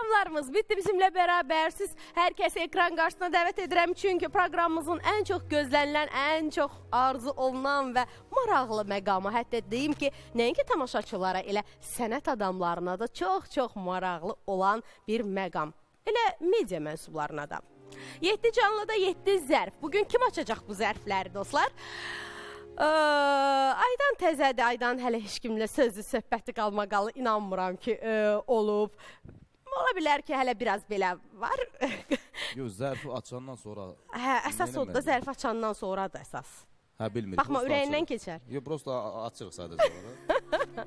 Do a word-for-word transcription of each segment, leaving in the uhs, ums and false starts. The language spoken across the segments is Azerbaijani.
Reklamlarımız bitti bizimle beraber. Siz hər kəsi ekran qarşısına dəvət edirəm. Çünki proqramımızın ən çox gözlənilən, ən çox arzu olunan və maraqlı məqamı. Hətta deyim ki, nəinki tamaşaçılara, elə sənət adamlarına da çox-çox maraqlı olan bir məqam. Elə media mənsublarına da. yeddi canlıda yeddi zərf. Bugün kim açacaq bu zərfləri dostlar? Ee, aydan təzədir, aydan hələ heç kimlə sözlü söhbəti qalmaqalı inanmıram ki e, olub. Ola bilər ki, hələ biraz belə var. Yox, zərfi açandan sonra... Hə, əsas o da zərf açandan sonra da əsas. Hə, bilmirik. Baxma, ürəyindən keçər. Yox, prosto açıq sadəcə.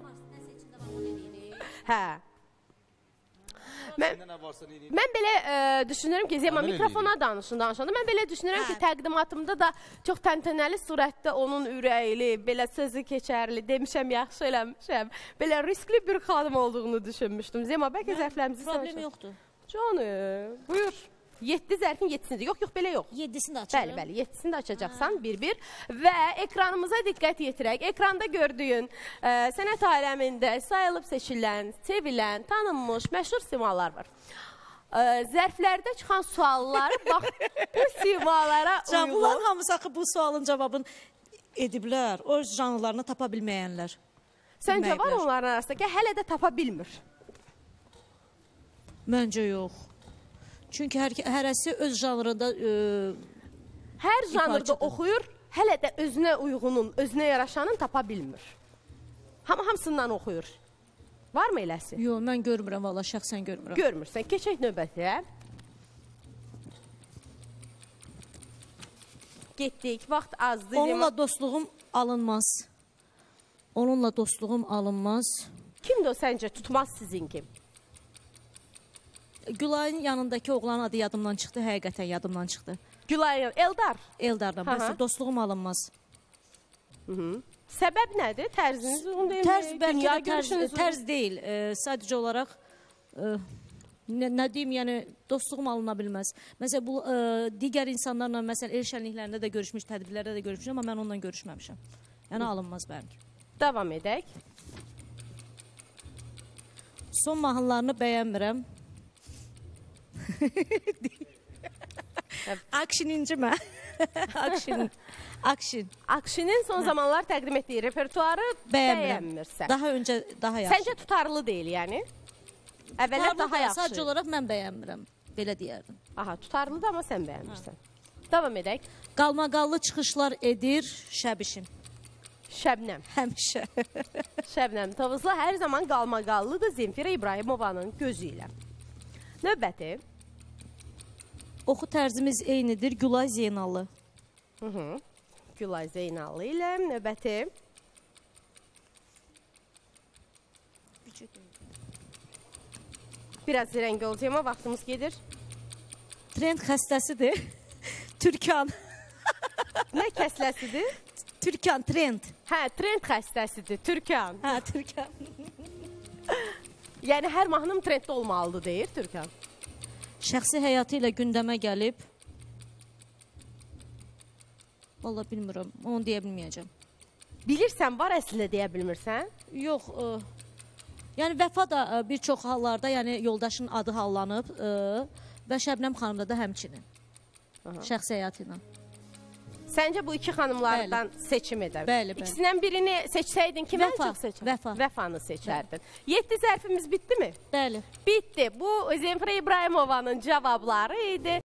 Hə. Mən, mən belə e, düşünürüm ki, Zema mikrofona danışın, danışanda mən belə düşünürüm ki, təqdimatımda da çox təntənəli surətdə onun ürəkli, belə sözü keçərli, demişəm, yaxşı eləmişəm. Belə riskli bir xanım olduğunu düşünmüşdüm. Zema, bəlkə zərflərimizi... Problem yoxdur. Canım, buyur. yeddi zərfin yeddisini. Yox, yox, belə yox. yeddisini də açacaq. Bəli, bəli, yeddisini də açacaqsan bir-bir. Və ekranımıza diqqət yetirək. Ekranda gördüyün ə, sənət aləmində sayılıb seçilən, sevilən, tanınmış, məşhur simalar var. Ə, zərflərdə çıxan sualları, bax, bu simalara uyğun. Bunların hamısı axı bu sualın cavabını ediblər. O janrlarını tapa bilməyənlər. Səncə var onların arasında ki, hələ də tapa bilmir? Məncə yox. Çünki hər, hərəsi öz janrında... E, hər janrda oxuyur, hələ də özünə uyğunun, özünə yaraşanın tapa bilmir. Hamı hamısından oxuyur. Varmı eləsi? Yox, mən görmürəm, valla şəxsən görmürəm. Görmürsən, keçək növbətiyə. Getdik, vaxt azdır. Onunla dostluğum alınmaz. Onunla dostluğum alınmaz. Kimdir o səncə tutmaz sizinki? Gülayın yanındakı oğlan adı yadımdan çıxdı, həqiqətən yadımdan çıxdı. Gülayın, Eldar. Eldardan, bəs dostluğum alınmaz. Hı -hı. Səbəb nədir? Tərziniz onu deyil mi? Tərz, Dünya bəlkə də tərz, görüşünüz tərz deyil. E, sadəcə olaraq, e, nə, nə deyim, yəni dostluğum alına bilməz. Məsələn, bu e, digər insanlarla, məsələn, el şənliklərində də görüşmüş, tədbirlərdə də görüşmüşəm, amma mən onunla görüşməmişəm. Yəni alınmaz bəlkə. Davam edək. Son mahnılarını bəyənmirəm. Action incimə. Action. Action. Action'in son zamanlar təqdim etdiyi repertuarı bəyənmirsən. Daha öncə daha yaxşı. Səncə tutarlı deyil yəni? Əvvəllər daha yaxşı. Sadəcə olaraq mən bəyənmirəm. Belə deyərdim. Aha, tutarlıdır amma sən bəyənmirsən. Davam edək. Qalmaqallı çıxışlar edir Şəbişim. Şəbnəm. Həmişə. Şəbnəm Tovuzla hər zaman qalmaqallıdır Zemfira İbrahimovanın gözü ilə. Növbəti. Oxu tərzimiz eynidir Gülay Zeynallı. Hı -hı. Gülay Zeynallı ilə növbəti. Biraz rəng olacaq amma vaxtımız gedir. Trend xəstəsidir. Türkan. Nə kəsləsidir? Türkan, trend. Hə, trend xəstəsidir. Türkan. Hə, Türkan. Yəni hər mahnım trenddə olmalıdır deyir Türkan. Şəxsi həyatı ilə gündəmə gəlib. Vallahi bilmirəm, onu deyə bilməyəcəm. Bilirsən, var əslində deyə bilmirsən? Yox, e, yəni Vəfa da e, bir çox hallarda, yəni yoldaşın adı hallanıb e, və Şəbnəm xanımda da həmçinin. Aha. Şəxsi həyatı ilə. Səncə bu iki xanımlardan bəli. Seçim edər. Bəli, bəli. İkisindən birini seçsəydin kimi ən çox seçər? Vəfa. Vəfanı seçərdin. yeddi zərfimiz bitdi mi? Bəli. Bitdi. Bu Zemfira İbrahimovanın cavabları idi.